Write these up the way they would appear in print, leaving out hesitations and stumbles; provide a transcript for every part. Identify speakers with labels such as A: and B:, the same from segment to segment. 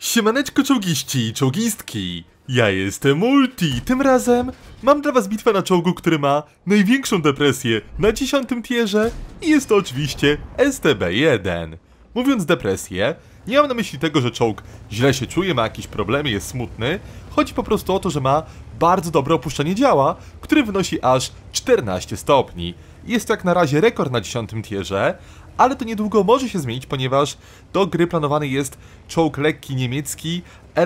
A: Siemaneczko czołgiści i czołgistki, ja jestem Multi. Tym razem mam dla was bitwę na czołgu, który ma największą depresję na 10. tierze i jest to oczywiście STB-1. Mówiąc depresję, nie mam na myśli tego, że czołg źle się czuje, ma jakieś problemy, jest smutny. Chodzi po prostu o to, że ma bardzo dobre opuszczanie działa, które wynosi aż 14 stopni. Jest to jak na razie rekord na 10. tierze, ale to niedługo może się zmienić, ponieważ do gry planowany jest czołg lekki niemiecki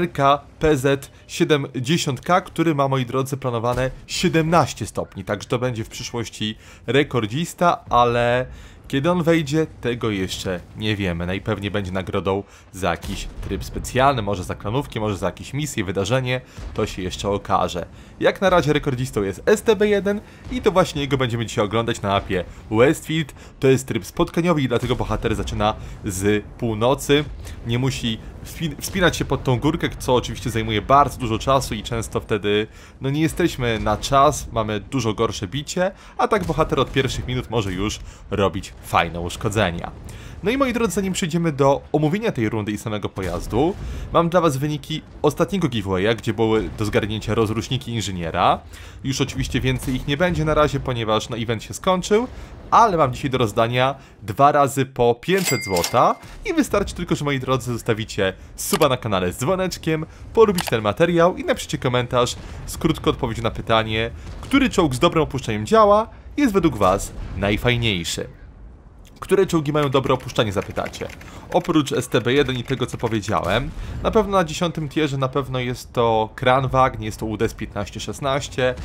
A: RKPZ-70K, który ma, moi drodzy, planowane 17 stopni, także to będzie w przyszłości rekordzista, ale kiedy on wejdzie, tego jeszcze nie wiemy. Najpewniej będzie nagrodą za jakiś tryb specjalny, może za klanówki, może za jakieś misje, wydarzenie, to się jeszcze okaże. Jak na razie rekordzistą jest STB-1 i to właśnie jego będziemy dzisiaj oglądać na mapie Westfield. To jest tryb spotkaniowy i dlatego bohater zaczyna z północy. Nie musi wspinać się pod tą górkę, co oczywiście zajmuje bardzo dużo czasu i często wtedy no nie jesteśmy na czas, mamy dużo gorsze bicie, a tak bohater od pierwszych minut może już robić fajne uszkodzenia. No i moi drodzy, zanim przejdziemy do omówienia tej rundy i samego pojazdu, mam dla was wyniki ostatniego giveawaya, gdzie były do zgarnięcia rozrusznniki inżyniera. Już oczywiście więcej ich nie będzie na razie, ponieważ no event się skończył, ale mam dzisiaj do rozdania 2 razy po 500 zł i wystarczy tylko, że moi drodzy zostawicie suba na kanale z dzwoneczkiem, polubić ten materiał i napiszcie komentarz z krótką odpowiedzią na pytanie, który czołg z dobrym opuszczeniem działa jest według was najfajniejszy. Które czołgi mają dobre opuszczanie, zapytacie? Oprócz STB-1 i tego, co powiedziałem, na pewno na 10. tierze na pewno jest to Kranwag, nie jest to UDES 1516,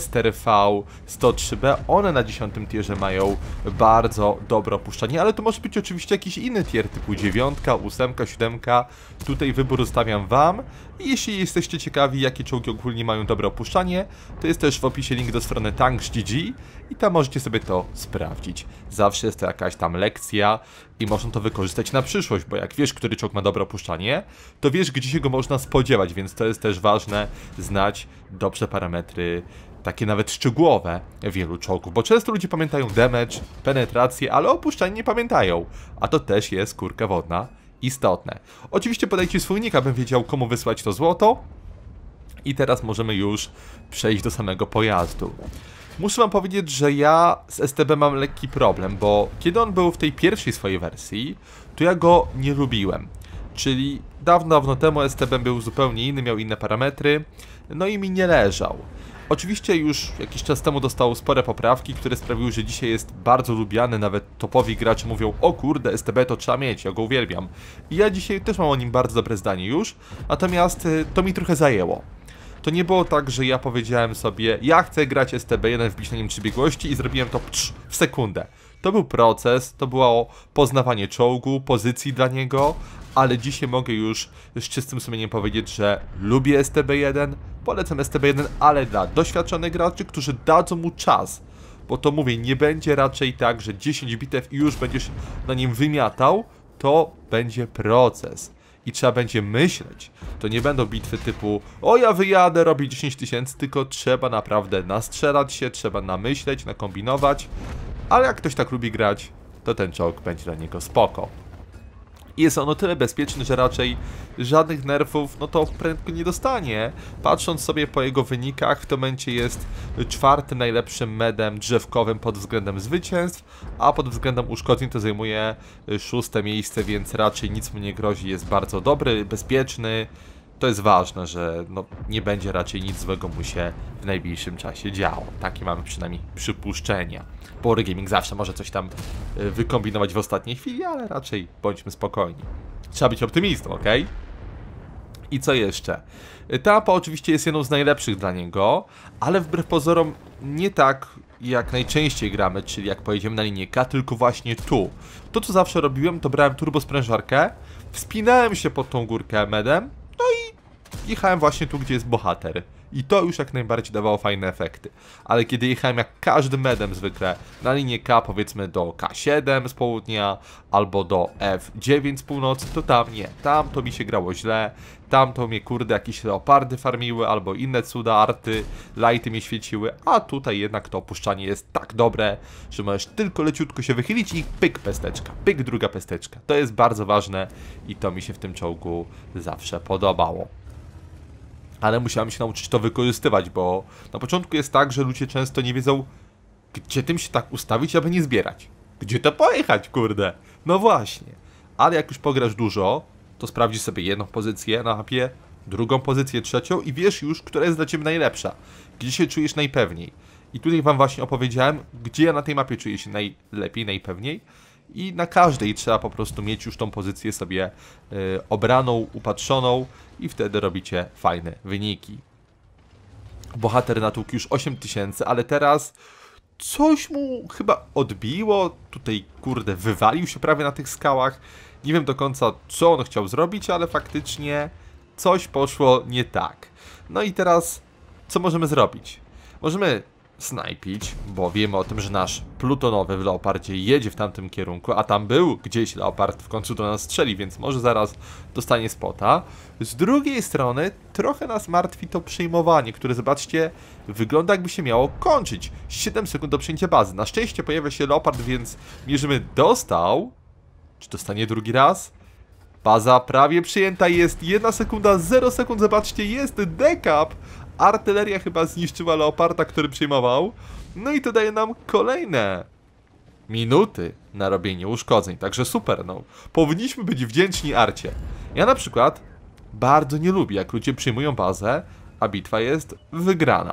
A: STRV-103B, one na 10. tierze mają bardzo dobre opuszczanie, ale to może być oczywiście jakiś inny tier typu 9, 8, 7, tutaj wybór zostawiam wam. I jeśli jesteście ciekawi, jakie czołgi ogólnie mają dobre opuszczanie, to jest też w opisie link do strony Tanks.gg i tam możecie sobie to sprawdzić. Zawsze jest to jakaś tam lekcja i można to wykorzystać na przyszłość, bo jak wiesz, który czołg ma dobre opuszczanie, to wiesz, gdzie się go można spodziewać, więc to jest też ważne znać dobrze parametry, takie nawet szczegółowe wielu czołgów, bo często ludzie pamiętają damage, penetrację, ale opuszczanie nie pamiętają, a to też jest kurka wodna. Istotne. Oczywiście podajcie swój nick, abym wiedział, komu wysłać to złoto. I teraz możemy już przejść do samego pojazdu. Muszę wam powiedzieć, że ja z STB mam lekki problem, bo kiedy on był w tej pierwszej swojej wersji, to ja go nie lubiłem. Czyli dawno temu STB był zupełnie inny, miał inne parametry, no i mi nie leżał. Oczywiście już jakiś czas temu dostał spore poprawki, które sprawiły, że dzisiaj jest bardzo lubiany, nawet topowi gracze mówią: o kurde, STB to trzeba mieć, ja go uwielbiam. I ja dzisiaj też mam o nim bardzo dobre zdanie już, natomiast to mi trochę zajęło. To nie było tak, że ja powiedziałem sobie: ja chcę grać STB-1, wbić na nim 3 biegłości i zrobiłem to w sekundę. To był proces, to było poznawanie czołgu, pozycji dla niego, ale dzisiaj mogę już z czystym sumieniem powiedzieć, że lubię STB-1, polecam STB-1, ale dla doświadczonych graczy, którzy dadzą mu czas. Bo to mówię, nie będzie raczej tak, że 10 bitew i już będziesz na nim wymiatał, to będzie proces. I trzeba będzie myśleć. To nie będą bitwy typu: o, ja wyjadę, robię 10 000, tylko trzeba naprawdę nastrzelać się, trzeba namyśleć, nakombinować. Ale jak ktoś tak lubi grać, to ten czołg będzie dla niego spoko. I jest on o tyle bezpieczny, że raczej żadnych nerfów no to prędko nie dostanie. Patrząc sobie po jego wynikach, w tym momencie jest 4. najlepszym medem drzewkowym pod względem zwycięstw, a pod względem uszkodzeń to zajmuje 6. miejsce, więc raczej nic mu nie grozi, jest bardzo dobry, bezpieczny. To jest ważne, że no, nie będzie raczej nic złego mu się w najbliższym czasie działo. Takie mamy przynajmniej przypuszczenia. Bo Gaming zawsze może coś tam wykombinować w ostatniej chwili, ale raczej bądźmy spokojni. Trzeba być optymistą, ok? I co jeszcze? Ta mapa oczywiście jest jedną z najlepszych dla niego, ale wbrew pozorom nie tak jak najczęściej gramy, czyli jak pojedziemy na linię K, tylko właśnie tu. To co zawsze robiłem, to brałem turbosprężarkę, wspinałem się pod tą górkę medem, no i jechałem właśnie tu, gdzie jest bohater. I to już jak najbardziej dawało fajne efekty. Ale kiedy jechałem jak każdym medem zwykle na linię K, powiedzmy do K7 z południa, albo do F9 z północy, to tam nie. Tam to mi się grało źle. Tam to mnie kurde jakieś leopardy farmiły, albo inne cuda, arty, lighty mnie świeciły. A tutaj jednak to opuszczanie jest tak dobre, że możesz tylko leciutko się wychylić i pyk pesteczka, pyk druga pesteczka. To jest bardzo ważne i to mi się w tym czołgu zawsze podobało. Ale musiałem się nauczyć to wykorzystywać, bo na początku jest tak, że ludzie często nie wiedzą, gdzie tym się tak ustawić, aby nie zbierać. Gdzie to pojechać, kurde? No właśnie. Ale jak już pograsz dużo, to sprawdzisz sobie jedną pozycję na mapie, drugą pozycję, trzecią i wiesz już, która jest dla ciebie najlepsza. Gdzie się czujesz najpewniej. I tutaj wam właśnie opowiedziałem, gdzie ja na tej mapie czuję się najlepiej, najpewniej. I na każdej trzeba po prostu mieć już tą pozycję sobie obraną, upatrzoną i wtedy robicie fajne wyniki. Bohater natłukł już 8000, ale teraz coś mu chyba odbiło. Tutaj kurde wywalił się prawie na tych skałach. Nie wiem do końca co on chciał zrobić, ale faktycznie coś poszło nie tak. No i teraz co możemy zrobić? Możemy snajpić, bo wiemy o tym, że nasz plutonowy w Leopardzie jedzie w tamtym kierunku, a tam był gdzieś Leopard, w końcu do nas strzeli, więc może zaraz dostanie spota. Z drugiej strony trochę nas martwi to przejmowanie, które zobaczcie, wygląda jakby się miało kończyć. 7 sekund do przyjęcia bazy. Na szczęście pojawia się Leopard, więc mierzymy dostał. Czy dostanie drugi raz? Baza prawie przyjęta jest. 1 sekunda, 0 sekund, zobaczcie, jest dekap. Artyleria chyba zniszczyła Leoparda, który przejmował. No i to daje nam kolejne minuty na robienie uszkodzeń. Także super, no. Powinniśmy być wdzięczni Arcie. Ja na przykład bardzo nie lubię, jak ludzie przyjmują bazę, a bitwa jest wygrana.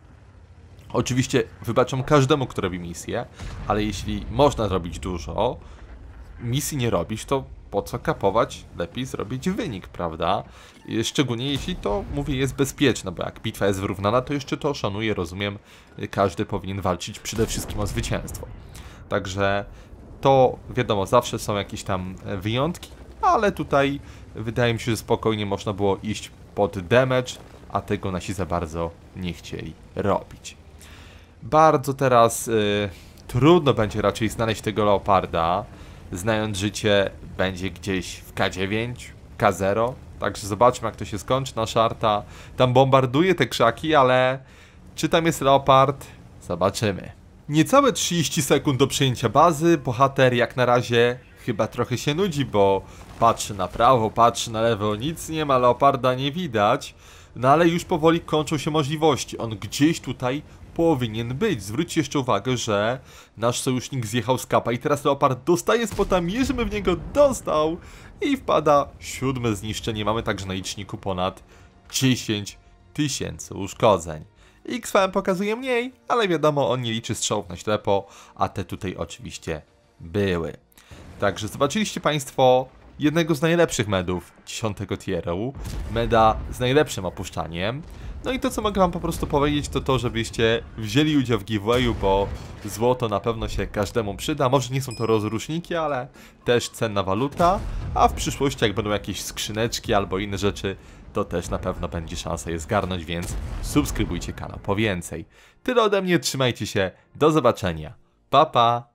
A: Oczywiście wybaczam każdemu, kto robi misję, ale jeśli można zrobić dużo, misji nie robić, to po co kapować? Lepiej zrobić wynik, prawda? Szczególnie jeśli to, mówię, jest bezpieczne, bo jak bitwa jest wyrównana, to jeszcze to szanuję, rozumiem, każdy powinien walczyć przede wszystkim o zwycięstwo. Także to, wiadomo, zawsze są jakieś tam wyjątki, ale tutaj wydaje mi się, że spokojnie można było iść pod damage, a tego nasi za bardzo nie chcieli robić. Bardzo teraz trudno będzie raczej znaleźć tego Leoparda. Znając życie, będzie gdzieś w K9, K0. Także zobaczmy, jak to się skończy. Nasza arta tam bombarduje te krzaki, ale czy tam jest Leopard? Zobaczymy. Niecałe 30 sekund do przyjęcia bazy. Bohater jak na razie chyba trochę się nudzi, bo patrzy na prawo, patrzy na lewo, nic nie ma, Leoparda nie widać. No ale już powoli kończą się możliwości. On gdzieś tutaj powinien być. Zwróćcie jeszcze uwagę, że nasz sojusznik zjechał z kapa i teraz Leopard dostaje spota, mierzymy w niego, dostał i wpada 7 zniszczenie. Mamy także na liczniku ponad 10 000 uszkodzeń. XVM pokazuje mniej, ale wiadomo, on nie liczy strzałów na ślepo, a te tutaj oczywiście były. Także zobaczyliście Państwo jednego z najlepszych medów 10 tieru, meda z najlepszym opuszczaniem. No i to, co mogę wam po prostu powiedzieć, to to, żebyście wzięli udział w giveawayu, bo złoto na pewno się każdemu przyda. Może nie są to rozruszniki, ale też cenna waluta, a w przyszłości jak będą jakieś skrzyneczki albo inne rzeczy, to też na pewno będzie szansa je zgarnąć, więc subskrybujcie kanał po więcej. Tyle ode mnie, trzymajcie się, do zobaczenia, pa pa!